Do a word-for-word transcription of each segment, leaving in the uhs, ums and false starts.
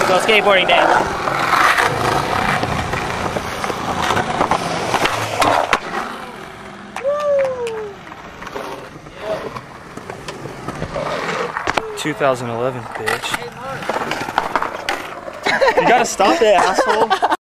go skateboarding day. two thousand eleven, bitch. You gotta stop it, asshole.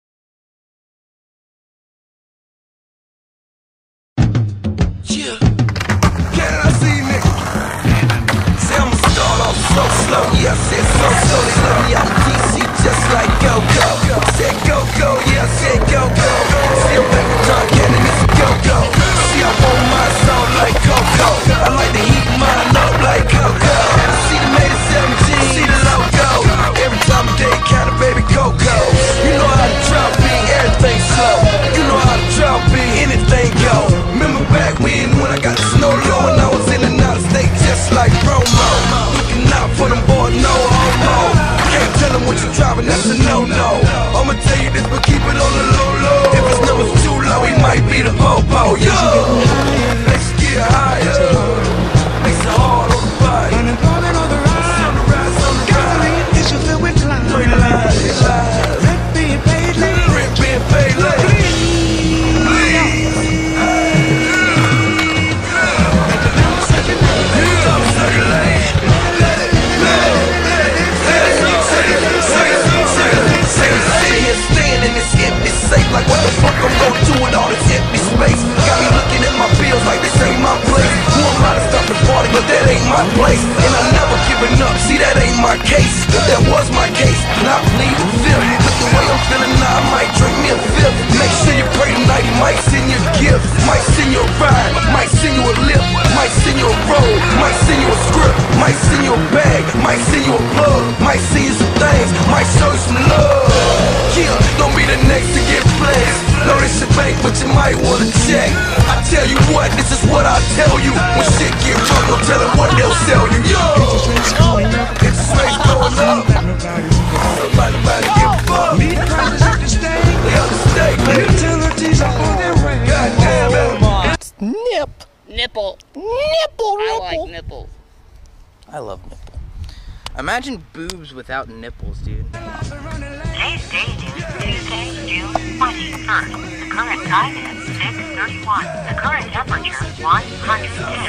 Yeah. Can I see nigga? Say I'ma start off so slow. Yeah, I said so slow. They let me out of D C just like go go. Said go go. Yeah, I said go go. See I'm back in John Cannon. It's a go go. See I want my sound like Coco. I like to heat mine up like Coco. See the made it seventeen. See the logo. Every time a day count a baby Coco. You know how to drop me, everything slow. You know how to drop me, anything go. Remember back when when I got the snow low and I was in and out of state just like promo. Looking out for them boys, no homo. Can't tell them what you driving, that's a no-no. I'ma tell you this, but keep it on the low-low. If his number's too low, he might be the popo. Yo, let's get higher. Makes it hard on the body. Unemployment on the rise. On the rise, on the rise. It's your filled with lies. Three lies, lies. Rent being paid late. Rent being paid late. Like what the fuck I'm gonna do with all this empty space? Got me looking at my bills like this ain't my place. Who am I to stop the party, but that ain't my place. And I'm never giving up, see that ain't my case. If that was my case, then I plead the fifth. Look the way I'm feeling now, I might drink me a fifth. Make sure you pray tonight, he might send you a gift. Might send you a ride, might send you a lift. Might send you a roll, might send you a script. Might send you a bag, might send you a plug. Might send you some things, might show you some love. Yeah, don't be the next to get blessed. Know this shit fake, but you might wanna check. I tell you what, this is what I tell you. When shit get rough, don't tell them what they'll sell you. Yo, interest rates going up. Interest rates going up. Somebody better give a fuck. Meat prices have to stay. They have to stay, man. Utilities are on their way. Goddamn it. It's nip. Nipple. Nipple, I nipple. like nipples. I love nipple. Imagine boobs without nipples, dude. Today's date is Tuesday, June twenty-first. The current time is six thirty-one. The current temperature, one hundred ten.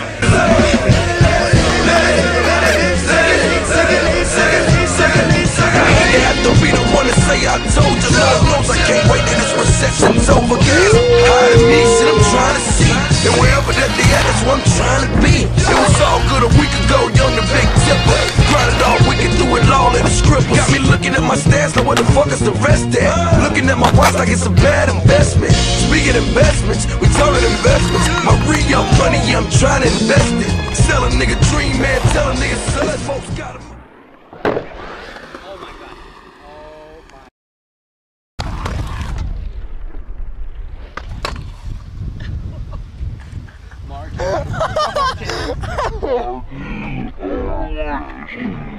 You have to be the one to say I told you. Lord knows I can't wait till this reception's over. Guys, hide me, shit I'm trying to see. And wherever that they at, that's what I'm trying to be. It was all good a week ago, young the big tipper. Grinded all weekend through it all in the script. Got me looking at my stats, now where the fuck is the rest at? Looking at my watch like it's a bad investment. Speaking investments, we talking investments. My re-up money, yeah, I'm trying to invest it. Sell a nigga dream, man, tell a nigga sell it. Folks got him. Oh my God.